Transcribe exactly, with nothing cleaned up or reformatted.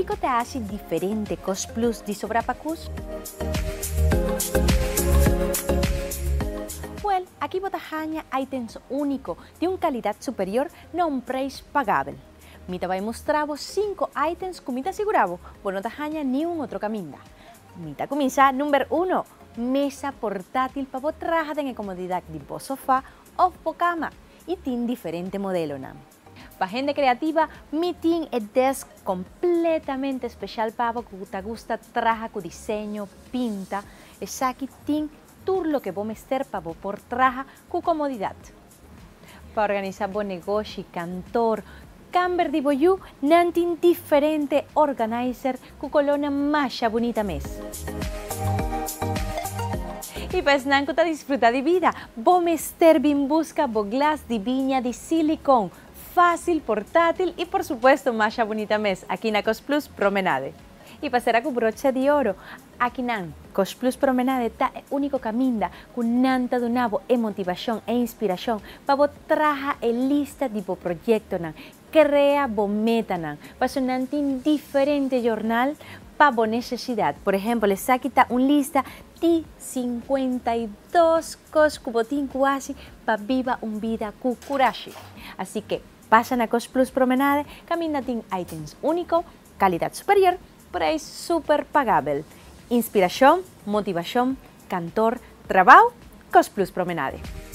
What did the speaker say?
que te hace diferente Cos Plus de Sobrapacus? Well, aquí botajanha items único de uma qualidade superior a um preço pagável. Mita vai mostrar vos cinco items que mita seguravo, por não tajanha nenhum outro caminho. Mita começa número um, mesa portátil para vos trabalhar em comodidade de vos sofá ou vos cama e tem diferente modelo. Para gente criativa, mi tem é desk completamente especial para vos que te gusta trabalhar com desenho, pinta. Essa aqui tem tudo lo que vos meter para vos por trabalhar com comodidade. Para organizar vos negócio, cantor, Camber de Boyu, não tem diferente organizer com coluna mais bonita mesmo. E para não que disfrutar de vida, vou meter bem busca bo glass de vinha de silicone, fácil, portátil e por supuesto mais bonita mesmo, aqui na Cos Plus Promenade. E para ser com broche de ouro, aqui na Cos Plus Promenade está o único caminho com nanta do nabo e motivação e inspiração para vos trabalhar e lista de vos projeto, crea vos meta, para não tem diferente jornal para vos necessidade. Por exemplo, essa aqui está uma lista de cinquenta e duas coisas que vos tem quase para viver uma vida com coragem. Assim que passa na Cos Plus Promenade, caminho tem items único, qualidade superior, preço super pagável. Inspiração, motivação, cantor, trabalho, Cos Plus Promenade.